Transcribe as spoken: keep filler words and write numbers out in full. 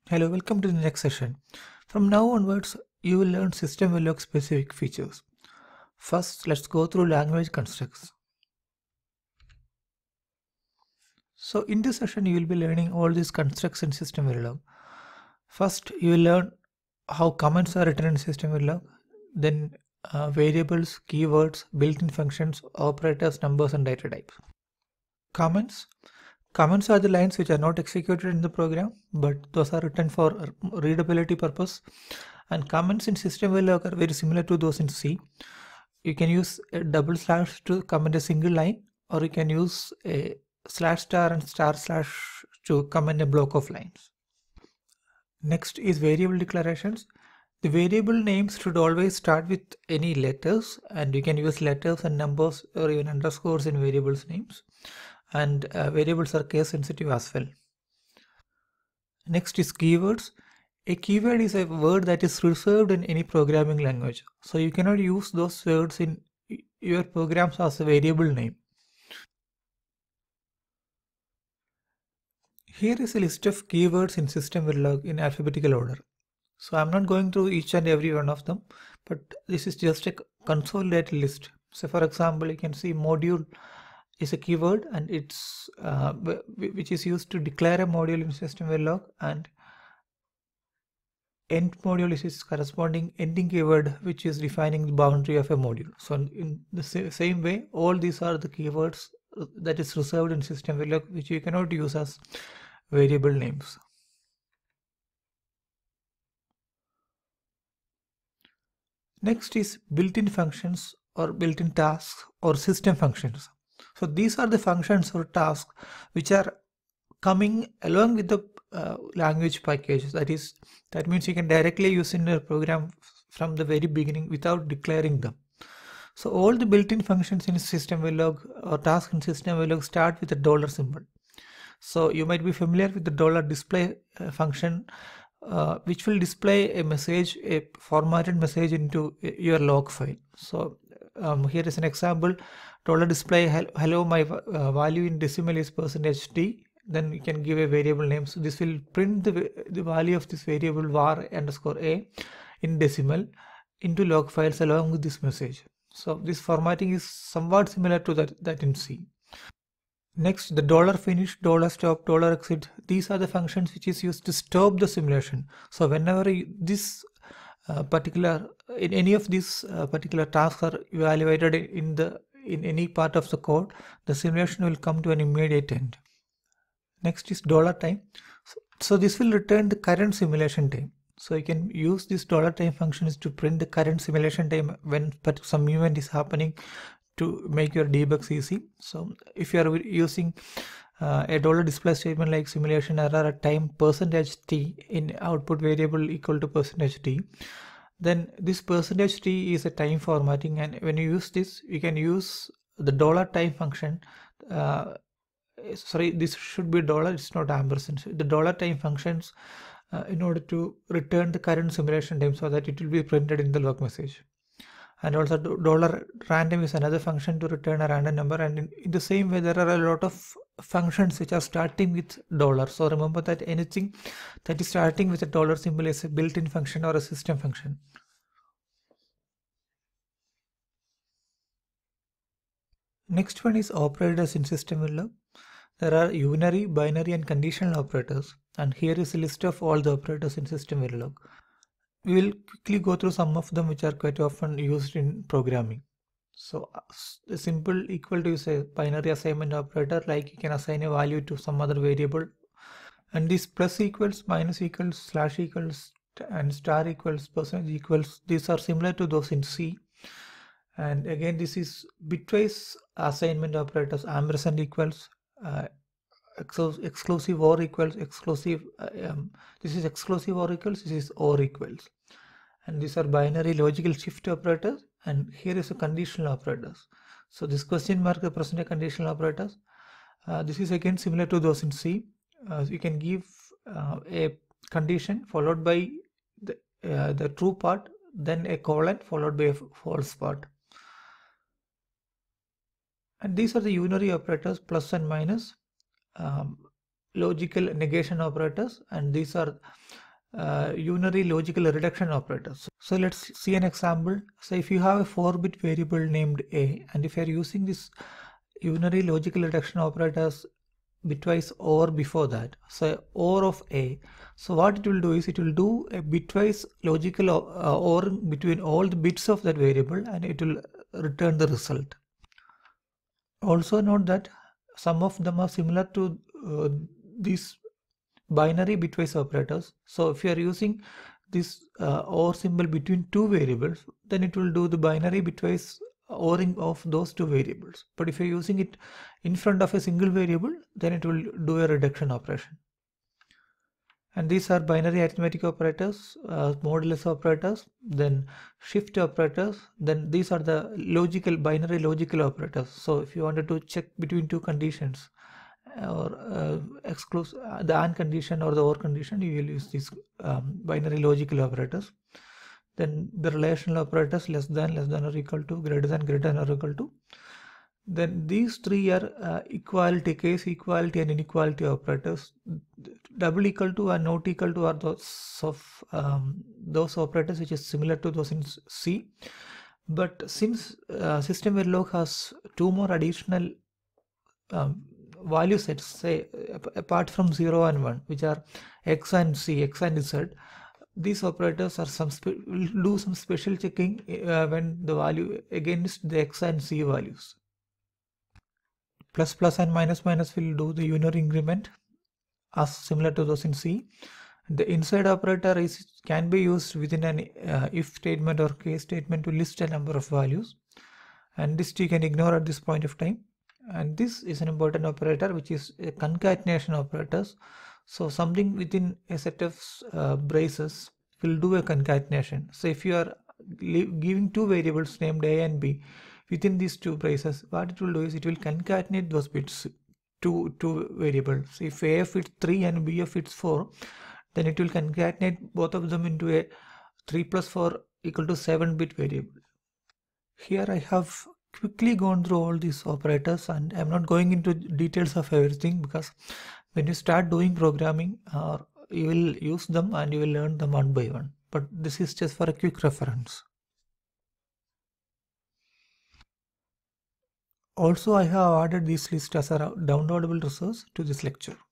Hello, welcome to the next session. From now onwards, you will learn system Verilog specific features. First, let's go through language constructs. So in this session, you will be learning all these constructs in system Verilog. First, you will learn how comments are written in system Verilog, then uh, variables, keywords, built-in functions, operators, numbers, and data types. Comments. Comments are the lines which are not executed in the program, but those are written for readability purpose. And comments in system Verilog are very similar to those in C. You can use a double slash to comment a single line, or you can use a slash star and star slash to comment a block of lines. Next is variable declarations. The variable names should always start with any letters, and you can use letters and numbers or even underscores in variables names. And uh, variables are case sensitive as well. Next is keywords. A keyword is a word that is reserved in any programming language. So you cannot use those words in your programs as a variable name. Here is a list of keywords in system Verilog in alphabetical order. So I'm not going through each and every one of them, but this is just a consolidated list. So for example, you can see module is a keyword, and it's uh, which is used to declare a module in system Verilog, and end module is its corresponding ending keyword, which is defining the boundary of a module. So in the same way, all these are the keywords that is reserved in system Verilog, which you cannot use as variable names. Next is built-in functions or built-in tasks or system functions. So these are the functions or tasks which are coming along with the uh, language package. That is, that means you can directly use in your program from the very beginning without declaring them. So all the built-in functions in system Verilog or task in system Verilog start with a dollar symbol. So you might be familiar with the dollar display uh, function, uh, which will display a message, a formatted message into your log file. So um, here is an example. Dollar display hello, my uh, value in decimal is percentage t. Then you can give a variable name. So this will print the, the value of this variable var underscore a in decimal into log files along with this message. So this formatting is somewhat similar to that, that in C. Next, the dollar finish, dollar stop, dollar exit. These are the functions which is used to stop the simulation. So whenever you, this uh, particular, in any of these uh, particular tasks are evaluated in the in any part of the code, the simulation will come to an immediate end. Next is dollar time. So, so this will return the current simulation time. So you can use this dollar time functions to print the current simulation time when some event is happening to make your debugs easy. So if you are using uh, a dollar display statement like simulation error at time percentage t in output variable equal to percentage t, then this percentage t is a time formatting, and when you use this, you can use the dollar time function. Uh, sorry, this should be dollar, it's not ampersand. So the dollar time functions uh, in order to return the current simulation time so that it will be printed in the log message. And also dollar random is another function to return a random number, and in, in the same way there are a lot of functions which are starting with dollar. So remember that anything that is starting with a dollar symbol is a built-in function or a system function. Next one is operators in system Verilog. There are unary, binary and conditional operators, and here is a list of all the operators in system Verilog. We will quickly go through some of them which are quite often used in programming. So a simple equal to is a binary assignment operator, like you can assign a value to some other variable, and this plus equals, minus equals, slash equals and star equals, percentage equals, these are similar to those in C. And again, this is bitwise assignment operators, ampersand equals, uh, exclusive or equals, exclusive uh, um, this is exclusive or equals, this is or equals, and these are binary logical shift operators, and here is a conditional operators. So this question mark represent a conditional operators. Uh, this is again similar to those in C. Uh, you can give uh, a condition followed by the, uh, the true part, then a colon followed by a false part. And these are the unary operators, plus and minus. Um, logical negation operators, and these are uh, unary logical reduction operators. So let's see an example. So if you have a four bit variable named A, and if you are using this unary logical reduction operators bitwise OR before that, so OR of A, so what it will do is it will do a bitwise logical uh, OR between all the bits of that variable, and it will return the result. Also note that some of them are similar to uh, these binary bitwise operators. So if you are using this uh, OR symbol between two variables, then it will do the binary bitwise ORing of those two variables. But if you're using it in front of a single variable, then it will do a reduction operation. And these are binary arithmetic operators, uh, modulus operators, then shift operators, then these are the logical binary logical operators. So if you wanted to check between two conditions, or uh, exclude uh, the AND condition or the OR condition, you will use these um, binary logical operators. Then the relational operators, less than, less than or equal to, greater than, greater than or equal to. Then these three are uh, equality, case equality and inequality operators. Double equal to and not equal to are those of um, those operators which is similar to those in C. But since uh, system Verilog has two more additional um, value sets, say apart from zero and one, which are x and c, x and z, these operators are some will do some special checking uh, when the value against the x and c values. Plus plus and minus minus will do the unary increment as similar to those in C. The inside operator is can be used within an uh, if statement or case statement to list a number of values, and this you can ignore at this point of time. And this is an important operator, which is a concatenation operators. So something within a set of uh, braces will do a concatenation. So if you are giving two variables named A and B, within these two braces, what it will do is it will concatenate those bits to two variables. So if A of it's three and B of it's four, then it will concatenate both of them into a three plus four equal to seven bit variable. Here I have quickly gone through all these operators, and I'm not going into details of everything, because when you start doing programming, uh, you will use them and you will learn them one by one. But this is just for a quick reference. Also, I have added this list as a downloadable resource to this lecture.